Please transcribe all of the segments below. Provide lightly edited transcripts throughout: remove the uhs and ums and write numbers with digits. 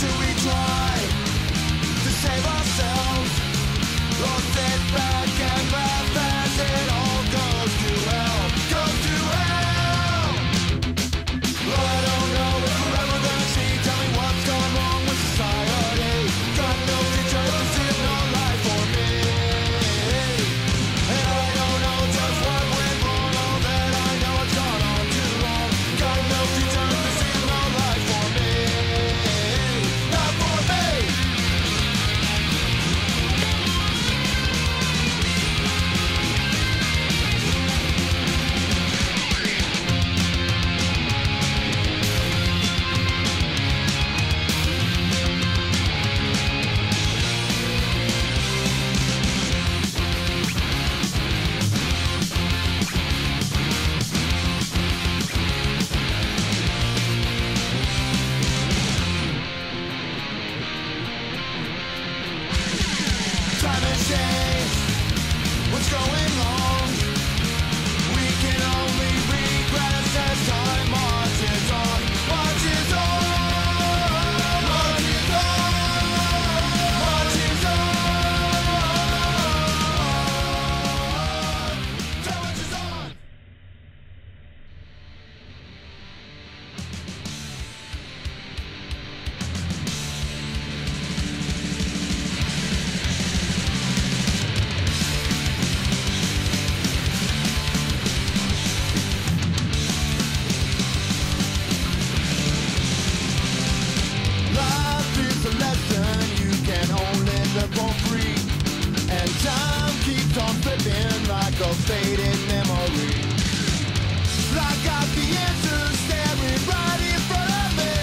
do we try to save ourselves, or sit back and laugh as it all goes to hell, goes to hell? Well, I don't know if we're ever gonna see. Tell me what's gone wrong with society. Got no future, this is no life for me. And I don't know just what went wrong. All that I know, it's gone on too long. Got no future, this is no life for me. Not for me. Time has changed. What's going on? We can only regret as time marches on. Marches on. Marches on. Marches on. Time marches on. Life is a lesson you can only learn for free, and time keeps on slipping like a faded memory. Like got the answers staring right in front of me.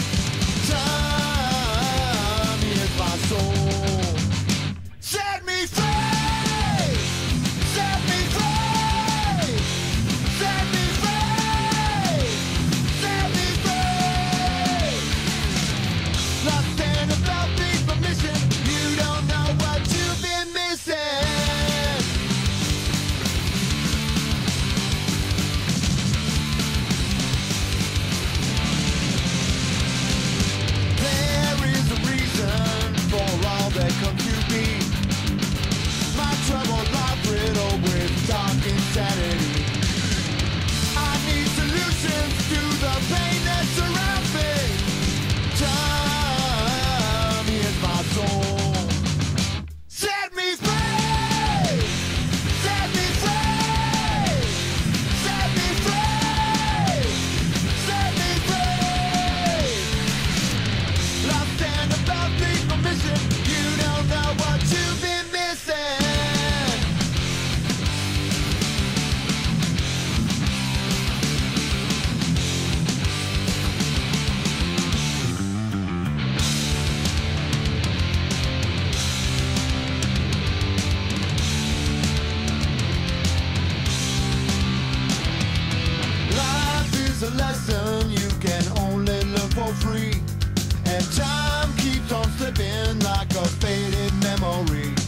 Time is my soul. Set me free! Set me free! Set me free! Set me free! Nothing about me permission. You don't know what you've been missing. There is a reason for all that comes to be. My troubled life riddled with dark insanity. I need solutions to the pain that surrounds me. Time is my soul. Set me free! Set me free! Set me free! Set me free! Lost and about the permission. You don't know what you've been missing. Life is a lesson you can only learn for free, and time keeps on slipping like a faded memory.